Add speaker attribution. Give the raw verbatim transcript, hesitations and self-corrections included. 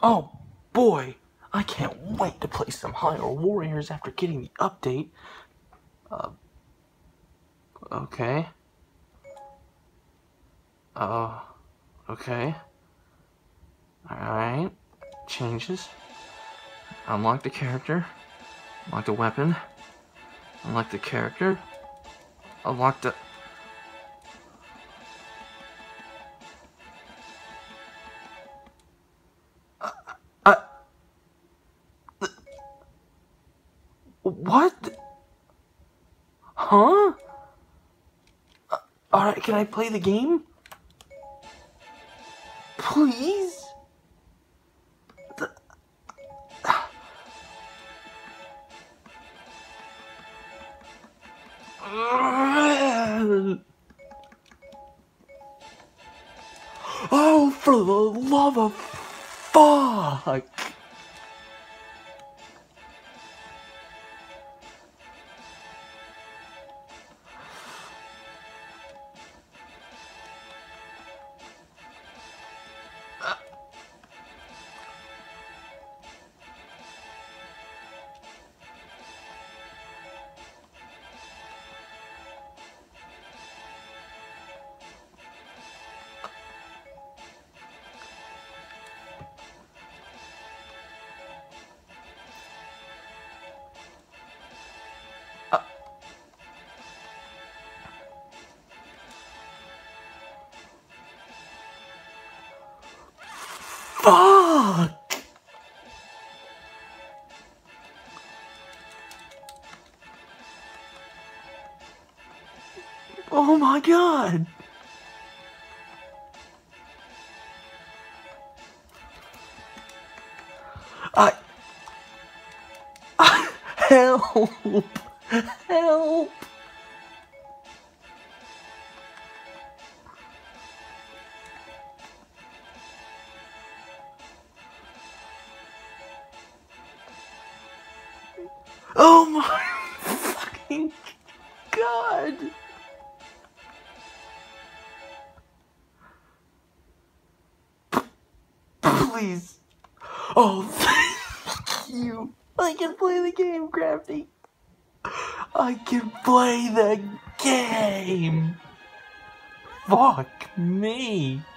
Speaker 1: Oh boy, I can't wait to play some Hyrule Warriors after getting the update. Uh, okay. Uh, okay. Alright. Changes. Unlock the character. Unlock the weapon. Unlock the character. Unlock the... Uh, uh, what? Huh? Uh, Alright, can I play the game? Please? The... Oh, for the love of fuck! Fuck! Oh my god! I... I... Help! Help! Oh my fucking god! Please. Oh, thank you. I can play the game, Crafty. I can play the game. Fuck me.